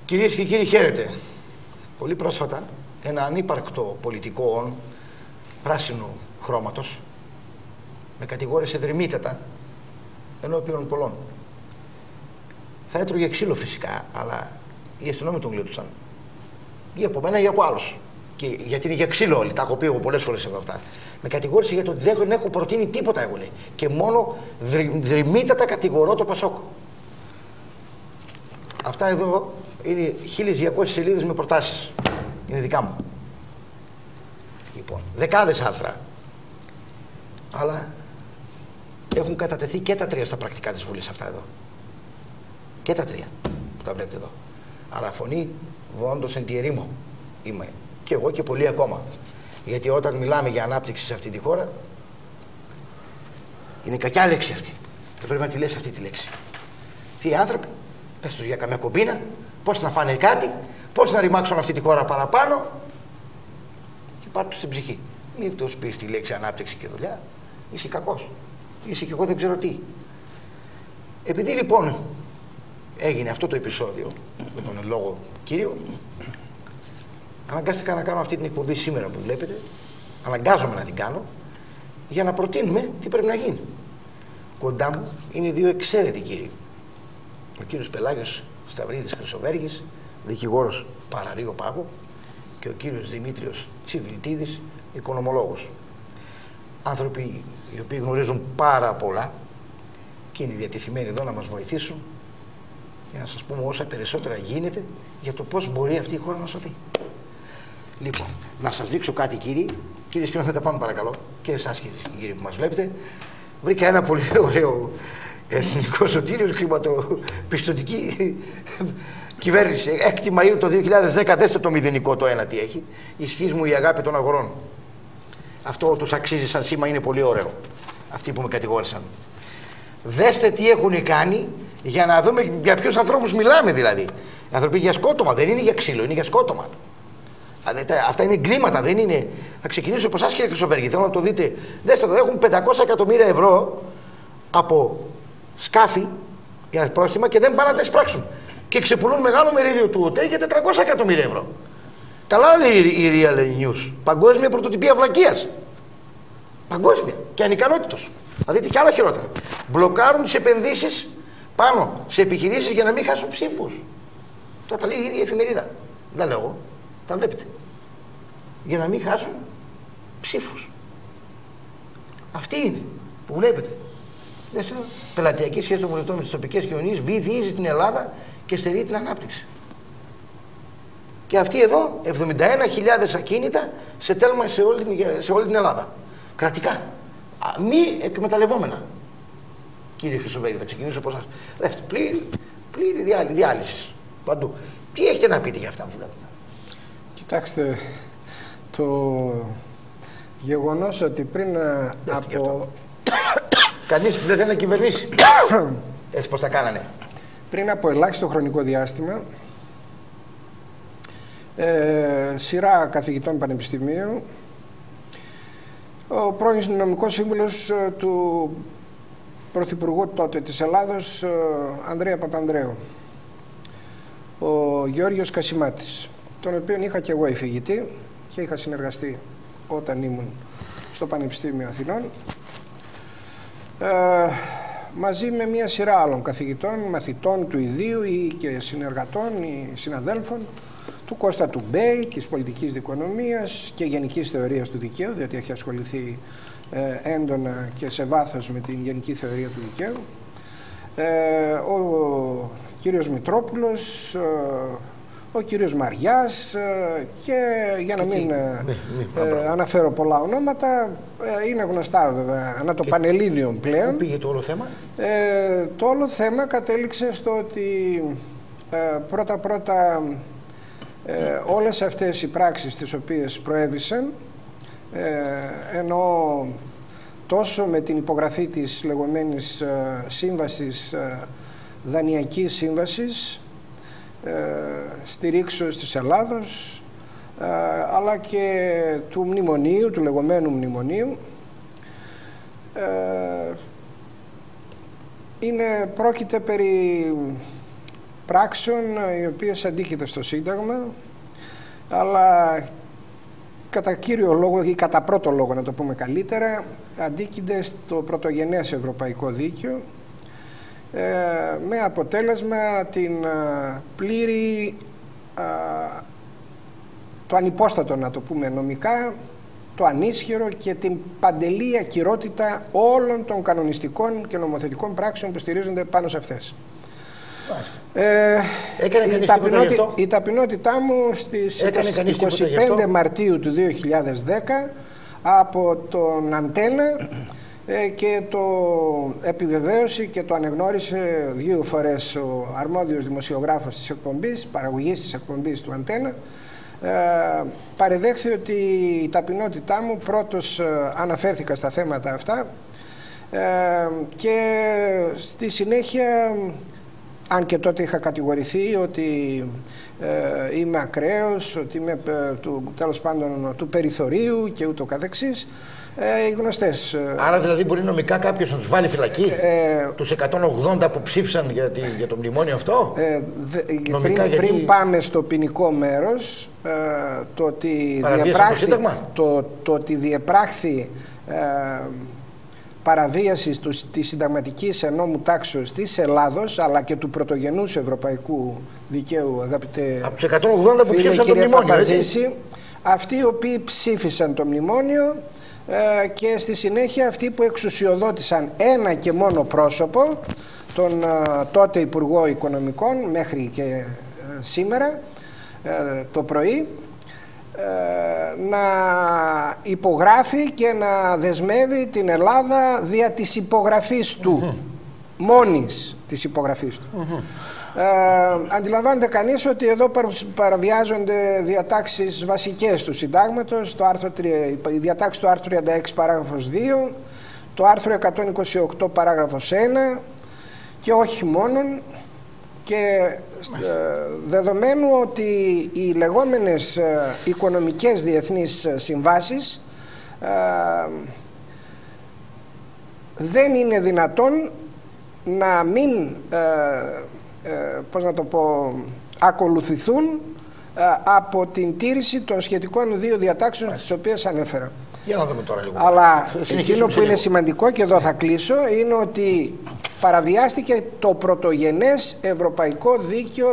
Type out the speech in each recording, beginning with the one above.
Κυρίες και κύριοι, χαίρετε. Πολύ πρόσφατα ένα ανύπαρκτο πολιτικό πράσινου χρώματος με κατηγόρησε δρυμύτατα ενώπιον πολλών. Θα έτρωγε ξύλο φυσικά, αλλά οι αστυνόμοι τον γλίτωσαν. Ή από μένα ή από άλλους. Και γιατί είναι για ξύλο όλοι, τα έχω πει εγώ πολλές φορές εδώ αυτά. Με κατηγόρησε για το ότι δεν έχω προτείνει τίποτα εγώ, λέει. Και μόνο δρυμύτατα κατηγορώ το Πασόκ. Αυτά εδώ είναι 1200 σελίδες με προτάσεις. Είναι δικά μου. Λοιπόν, δεκάδες άρθρα. Αλλά έχουν κατατεθεί και τα 3 στα πρακτικά της Βουλής αυτά εδώ. Και τα 3 που τα βλέπετε εδώ. Αλλά φωνή βόντος εν τη ερήμο είμαι. Και εγώ και πολλοί ακόμα. Γιατί όταν μιλάμε για ανάπτυξη σε αυτή τη χώρα, είναι κακιά λέξη αυτή. Δεν πρέπει να τη λες αυτή τη λέξη. Τι άνθρωποι, πες τους για καμιά κομπίνα, πώς να φάνε κάτι, πώς να ρημάξουν αυτή τη χώρα παραπάνω και πάρ' τους στην ψυχή. Μην τους πεις τη λέξη ανάπτυξη και δουλειά, είσαι κακός. Είσαι και εγώ δεν ξέρω τι. Επειδή λοιπόν έγινε αυτό το επεισόδιο με τον λόγο κύριο, αναγκάστηκα να κάνω αυτή την εκπομπή σήμερα που βλέπετε. Αναγκάζομαι να την κάνω για να προτείνουμε τι πρέπει να γίνει. Κοντά μου είναι 2 εξαίρετοι κύριοι. Ο κύριος Πελάγιος Σταυρίδης Χρυσοβέργης, δικηγόρος Παραρείο Πάγου, και ο κύριος Δημήτριος Τσιβιλτίδης, οικονομολόγος. Άνθρωποι οι οποίοι γνωρίζουν πάρα πολλά και είναι διατεθειμένοι εδώ να μας βοηθήσουν για να σας πούμε όσα περισσότερα γίνεται για το πώς μπορεί αυτή η χώρα να σωθεί. Λοιπόν, να σας δείξω κάτι κύριοι. Κύριε σκηνοθέτα, πάμε παρακαλώ. Και εσάς κύριοι που μας βλέπετε. Βρήκα ένα πολύ ωραίο εθνικό σωτήριο χρηματοπιστωτική κυβέρνηση. 6 Μαΐου το 2010, δέστε το μηδενικό το ένα τι έχει. Ισχύς μου η αγάπη των αγορών. Αυτό τους αξίζει σαν σήμα, είναι πολύ ωραίο. Αυτοί που με κατηγόρησαν. Δέστε τι έχουν κάνει για να δούμε για ποιους ανθρώπους μιλάμε δηλαδή. Οι άνθρωποι για σκότωμα, δεν είναι για ξύλο, είναι για σκότωμα. Αυτά είναι εγκλήματα, δεν είναι. Θα ξεκινήσω από εσάς κύριε Χρυσοβέργη, θέλω να το δείτε. Δέστε εδώ, έχουν 500 εκατομμύρια ευρώ από σκάφη για πρόστιμα και δεν πάνε να τα εισπράξουν. Και ξεπουλούν μεγάλο μερίδιο του ΟΤΕ για 400 εκατομμύρια ευρώ. Καλά λέει η Real News. Παγκόσμια πρωτοτυπία βλακείας. Παγκόσμια και ανικανότητος. Θα δείτε κι άλλα χειρότερα. Μπλοκάρουν τις επενδύσεις πάνω σε επιχειρήσεις για να μην χάσουν ψήφους. Αυτά τα λέει η ίδια εφημερίδα. Δεν λέω εγώ. Τα βλέπετε. Για να μην χάσουν ψήφους. Αυτή είναι που βλέπετε. Πελατειακή σχέση των πολιτών με τις τοπικές κοινωνίες βυθίζει την Ελλάδα και στερεί την ανάπτυξη. Και αυτή εδώ 71.000 ακίνητα σε τέλμα σε όλη την Ελλάδα. Κρατικά. Μη εκμεταλλευόμενα. Κύριε Χρυσοβέργη, θα ξεκινήσω από εσάς. Πλήρη διάλυση παντού. Τι έχετε να πείτε για αυτά που βλέπετε? Κοιτάξτε, το γεγονός ότι πριν από... Κανείς δεν θέλει να κυβερνήσει. Έτσι πώς τα κάνανε. Πριν από ελάχιστο χρονικό διάστημα, σειρά καθηγητών πανεπιστημίου, ο πρώην νομικός σύμβουλος του Πρωθυπουργού τότε της Ελλάδος, Ανδρέα Παπανδρέου, ο Γεώργιος Κασιμάτης, τον οποίον είχα και εγώ εισηγητή και είχα συνεργαστεί όταν ήμουν στο Πανεπιστήμιο Αθηνών, μαζί με μια σειρά άλλων καθηγητών, μαθητών του ιδίου ή και συνεργατών ή συναδέλφων, του Κώστα του Μπέη, της πολιτικής δικονομίας και γενικής θεωρίας του δικαίου, διότι έχει ασχοληθεί έντονα και σε βάθος με την γενική θεωρία του δικαίου, ο κύριος Μητρόπουλος, ο κύριος Μαριάς και για να μην αναφέρω πολλά ονόματα, είναι γνωστά βέβαια ανά το Πανελλήνιον πλέον. Πού πήγε το όλο θέμα? Το όλο θέμα κατέληξε στο ότι πρώτα-πρώτα όλες αυτές οι πράξεις τις οποίες προέβησαν, ενώ τόσο με την υπογραφή της λεγόμενης σύμβασης, δανειακής σύμβασης, στηρίξεως της Ελλάδος, αλλά και του μνημονίου, του λεγόμενου μνημονίου, πρόκειται περί πράξεων οι οποίες αντίκειται στο Σύνταγμα, αλλά κατά κύριο λόγο ή κατά πρώτο λόγο, να το πούμε καλύτερα, αντίκειται στο πρωτογενές ευρωπαϊκό δίκαιο, με αποτέλεσμα την πλήρη, το ανυπόστατο, να το πούμε νομικά, το ανίσχυρο και την παντελή ακυρότητα όλων των κανονιστικών και νομοθετικών πράξεων που στηρίζονται πάνω σε αυτές. Η ταπεινότητά μου στις 25 Μαρτίου του 2010 από τον Αντένα, και το επιβεβαίωσε και το ανεγνώρισε 2 φορές ο αρμόδιος δημοσιογράφος της εκπομπής, παραγωγής της εκπομπής του Αντένα. Παρεδέχθη ότι η ταπεινότητά μου, πρώτος αναφέρθηκα στα θέματα αυτά, και στη συνέχεια, αν και τότε είχα κατηγορηθεί ότι είμαι ακραίος, ότι είμαι τέλος πάντων του περιθωρίου και ούτω καθεξής, οι γνωστές. Άρα δηλαδή μπορεί νομικά κάποιος να τους βάλει φυλακή, τους 180 που ψήφισαν για το μνημόνιο αυτό? Πριν πάμε στο ποινικό μέρος, το ότι διεπράχθη παραβίασης της συνταγματικής ενόμου τάξεως της Ελλάδος, αλλά και του πρωτογενούς ευρωπαϊκού δικαίου, αγαπητέ από τους 180 που ψήφισαν το μνημόνιο, έτσι. Αυτοί οι οποίοι ψήφισαν το μνημόνιο, και στη συνέχεια αυτοί που εξουσιοδότησαν ένα και μόνο πρόσωπο, τον τότε Υπουργό Οικονομικών, μέχρι και σήμερα το πρωί, να υπογράφει και να δεσμεύει την Ελλάδα δια της υπογραφής του, μόνης της υπογραφής του. Αντιλαμβάνεται κανείς ότι εδώ παραβιάζονται διατάξεις βασικές του συντάγματος, η διατάξη του άρθρου 36 παράγραφος 2, το άρθρο 128 παράγραφος 1, και όχι μόνον, και δεδομένου ότι οι λεγόμενες οικονομικές διεθνείς συμβάσεις δεν είναι δυνατόν να μην πώς να το πω, ακολουθηθούν από την τήρηση των σχετικών 2 διατάξεων τις οποίες ανέφερα. Για να δούμε τώρα λίγο. Αλλά εκείνο που είναι σημαντικό, και εδώ θα κλείσω, είναι ότι παραβιάστηκε το πρωτογενές ευρωπαϊκό δίκαιο,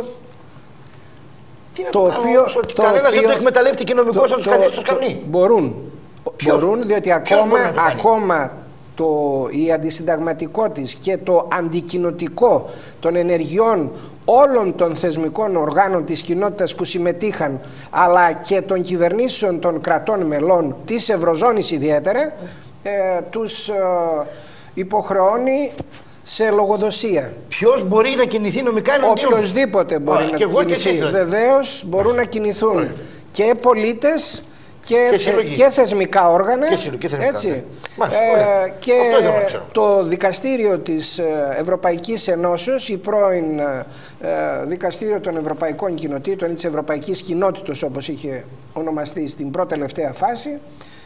το οποίο κανένας δεν το εκμεταλλεύτηκε νομικός να τους καθίσει στο σκαμνί. Μπορούν, διότι ακόμα η αντισυνταγματικότης και το αντικοινοτικό των ενεργειών όλων των θεσμικών οργάνων της κοινότητας που συμμετείχαν, αλλά και των κυβερνήσεων των κρατών μελών της Ευρωζώνης ιδιαίτερα, τους υποχρεώνει σε λογοδοσία. Ποιος μπορεί να κινηθεί νομικά εναντίον? Οποιοςδήποτε μπορεί να κινηθεί. Βεβαίως μπορούν να κινηθούν και πολίτες και θεσμικά όργανα, έτσι. Και το δικαστήριο της Ευρωπαϊκής Ενώσεως, η πρώην δικαστήριο των Ευρωπαϊκών Κοινοτήτων ή της Ευρωπαϊκής Κοινότητος, όπως είχε ονομαστεί στην πρώτη τελευταία φάση,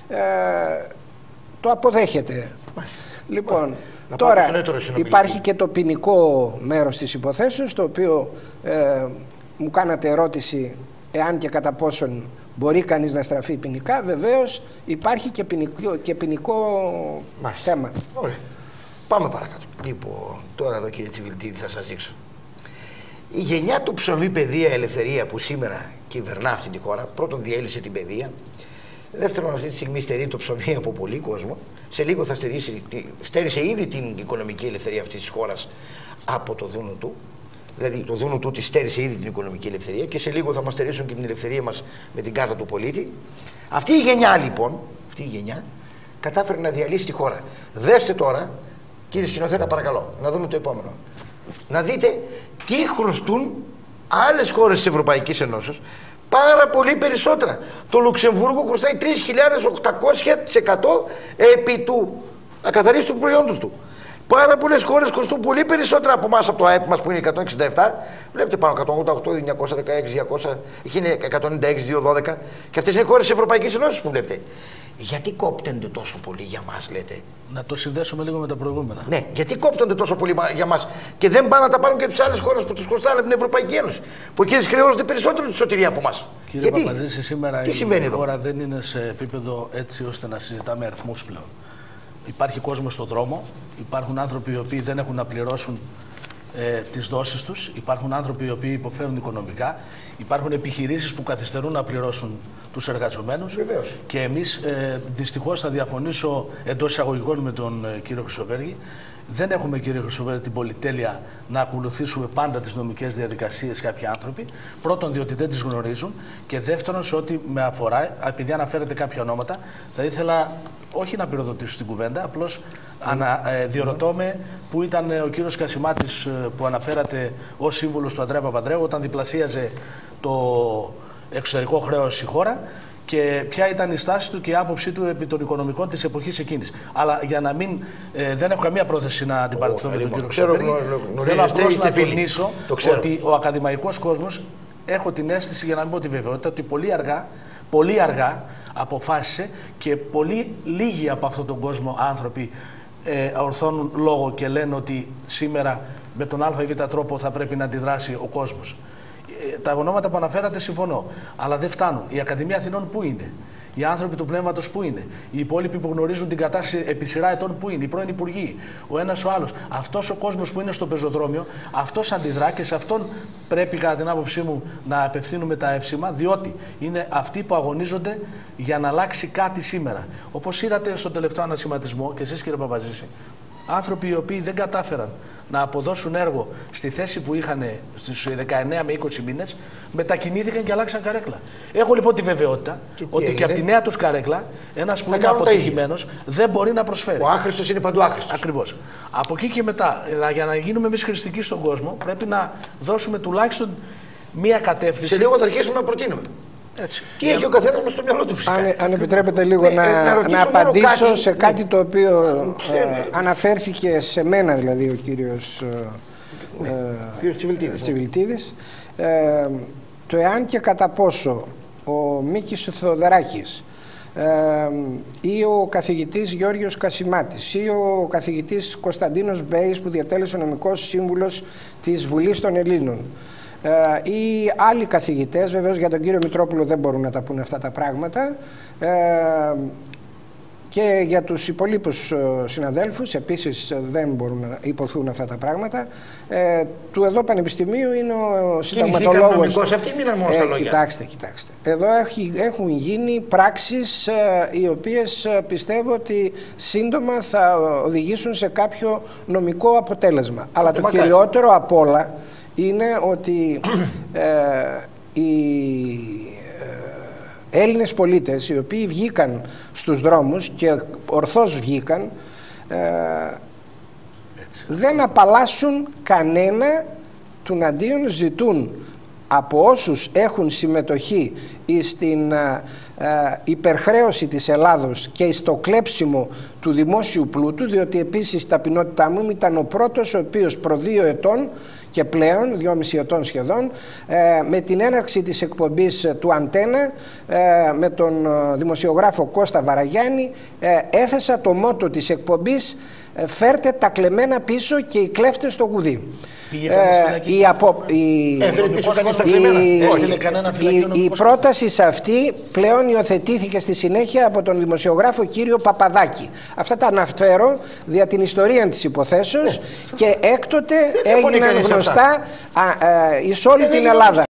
το αποδέχεται. Λοιπόν, τώρα υπάρχει και το ποινικό μέρος της υποθέσεως, το οποίο μου κάνατε ερώτηση εάν και κατά πόσον μπορεί κανείς να στραφεί ποινικά. Βεβαίως υπάρχει και ποινικό θέμα. Ωραία. Πάμε παρακάτω. Λοιπόν, τώρα εδώ, κύριε Τσιβιλτίδη, θα σας δείξω. Η γενιά του ψωμί, παιδεία, ελευθερία που σήμερα κυβερνά αυτή τη χώρα, πρώτον διέλυσε την παιδεία, δεύτερον αυτή τη στιγμή στερεί το ψωμί από πολύ κόσμο, σε λίγο θα στέρισε ήδη την οικονομική ελευθερία αυτής της χώρας από το δούνο του. Δηλαδή το δούνο του τη στέρισε ήδη την οικονομική ελευθερία και σε λίγο θα μας στερήσουν και την ελευθερία μας με την κάρτα του πολίτη. Αυτή η γενιά λοιπόν, κατάφερε να διαλύσει τη χώρα. Δέστε τώρα, κύριε σκηνοθέτα, παρακαλώ, να δούμε το επόμενο. Να δείτε τι χρωστούν άλλες χώρες της Ευρωπαϊκής Ενώσεως, πάρα πολύ περισσότερα. Το Λουξεμβούργο χρωστάει 3.800% επί του ακαθαρίστου προϊόντος του. Πάρα πολλές χώρες κοστούν πολύ περισσότερα από εμάς, από το ΑΕΠ μας που είναι 167. Βλέπετε πάνω 188, 916, 200, είναι 196, 212. Και αυτές είναι χώρες της Ευρωπαϊκής Ενώσης που βλέπετε. Γιατί κόπτονται τόσο πολύ για μας, λέτε? Να το συνδέσουμε λίγο με τα προηγούμενα. Ναι, γιατί κόπτονται τόσο πολύ για μας και δεν πάνε να τα πάρουν και τις άλλες χώρες που τους κοστάνε από την Ευρωπαϊκή Ένωση. Που εκείνες χρειάζονται περισσότερο τη σωτηρία από εμάς. Κύριε Παπαζήση, σήμερα η εδώ? χώρα δεν είναι σε επίπεδο έτσι ώστε να συζητάμε αριθμούς πλέον. Υπάρχει κόσμος στον δρόμο, υπάρχουν άνθρωποι οι οποίοι δεν έχουν να πληρώσουν τις δόσεις τους, υπάρχουν άνθρωποι οι οποίοι υποφέρουν οικονομικά, υπάρχουν επιχειρήσεις που καθυστερούν να πληρώσουν τους εργαζομένους. Βεβαίως. Και εμείς δυστυχώς θα διαφωνήσω εντός εισαγωγικών με τον κύριο Χρυσοβέργη. Δεν έχουμε, κύριε Χρυσοβέργη, την πολυτέλεια να ακολουθήσουμε πάντα τις νομικές διαδικασίες κάποιοι άνθρωποι. Πρώτον, διότι δεν τις γνωρίζουν. Και δεύτερον, σε ό,τι με αφορά, επειδή αναφέρετε κάποια ονόματα, θα ήθελα όχι να πυροδοτήσω την κουβέντα, απλώς διερωτώ με πού ήταν ο κύριος Κασιμάτης που αναφέρατε ως σύμβουλος του Ανδρέα Παπανδρέου όταν διπλασίαζε το εξωτερικό χρέος η χώρα. Και ποια ήταν η στάση του και η άποψή του επί των οικονομικών της εποχής εκείνης. Αλλά για να μην. Δεν έχω καμία πρόθεση να αντιπαρατηθώ με τον κύριο Χρυσοβέργη. Θέλω απλώς να τονίσω ότι ο ακαδημαϊκός κόσμος, έχω την αίσθηση, για να μην πω τη βεβαιότητα, ότι πολύ αργά αποφάσισε και πολύ λίγοι από αυτόν τον κόσμο άνθρωποι ορθώνουν λόγο και λένε ότι σήμερα με τον ΑΒ τρόπο θα πρέπει να αντιδράσει ο κόσμος. Τα ονόματα που αναφέρατε συμφωνώ, αλλά δεν φτάνουν. Η Ακαδημία Αθηνών πού είναι? Οι άνθρωποι του πνεύματος πού είναι? Οι υπόλοιποι που γνωρίζουν την κατάσταση επί σειρά ετών πού είναι? Οι πρώην υπουργοί, ο ένας ο άλλος. Αυτός ο κόσμος που είναι στο πεζοδρόμιο, αυτός αντιδρά και σε αυτόν πρέπει, κατά την άποψή μου, να απευθύνουμε τα εύσημα, διότι είναι αυτοί που αγωνίζονται για να αλλάξει κάτι σήμερα. Όπως είδατε στο τελευταίο ανασηματισμό, και εσείς, κύριε Παπαζήση, άνθρωποι οι οποίοι δεν κατάφεραν να αποδώσουν έργο στη θέση που είχαν στους 19 με 20 μήνες, μετακινήθηκαν και αλλάξαν καρέκλα. Έχω λοιπόν τη βεβαιότητα ότι και από τη νέα τους καρέκλα ένας που είναι αποτυχημένος δεν μπορεί να προσφέρει. Ο άχρηστος είναι παντού άχρηστος. Ακριβώς. Από εκεί και μετά, για να γίνουμε εμείς χρηστικοί στον κόσμο, πρέπει να δώσουμε τουλάχιστον μία κατεύθυνση. Σε λίγο θα αρχίσουμε να προτείνουμε. Έτσι. Τι έχει ο καθένας μες στο μυαλό του, φυσικά. Αν επιτρέπετε λίγο να απαντήσω σε κάτι το οποίο αναφέρθηκε σε μένα, δηλαδή ο κύριος Τσιβιλτίδης. Το εάν και κατά πόσο ο Μίκης Θεοδωράκης ή ο καθηγητής Γιώργος Κασιμάτης ή ο καθηγητής Κωνσταντίνος Μπέης, που διατέλεσε νομικός σύμβουλος της Βουλής των Ελλήνων, ή άλλοι καθηγητές, βεβαίως για τον κύριο Μητρόπουλο δεν μπορούν να τα πούνε αυτά τα πράγματα, και για τους υπολείπους συναδέλφους επίσης δεν μπορούν να υποθούν αυτά τα πράγματα. Του εδώ Πανεπιστημίου είναι ο συνταγματολόγος. Κοιτάξτε. Εδώ έχουν γίνει πράξεις οι οποίες πιστεύω ότι σύντομα θα οδηγήσουν σε κάποιο νομικό αποτέλεσμα. Αλλά το κυριότερο απ' όλα είναι ότι οι Έλληνες πολίτες, οι οποίοι βγήκαν στους δρόμους και ορθώς βγήκαν, δεν απαλλάσσουν κανένα, τουναντίον ζητούν από όσους έχουν συμμετοχή στην υπερχρέωση της Ελλάδος και στο κλέψιμο του δημόσιου πλούτου, διότι επίσης, ταπεινότητά μου, ήταν ο πρώτος ο οποίος προ 2 ετών και πλέον, 2,5 ετών σχεδόν, με την έναρξη της εκπομπής του Αντένα με τον δημοσιογράφο Κώστα Βαραγιάννη, έθεσα το μότο της εκπομπής «Φέρτε τα κλεμμένα πίσω και οι κλέφτες στο γουδί». Η πρόταση σε αυτή πλέον υιοθετήθηκε στη συνέχεια από τον δημοσιογράφο κύριο Παπαδάκη. Αυτά τα αναφέρω δια την ιστορία της υποθέσεως και έκτοτε έγιναν γνωστά εις όλη την Ελλάδα.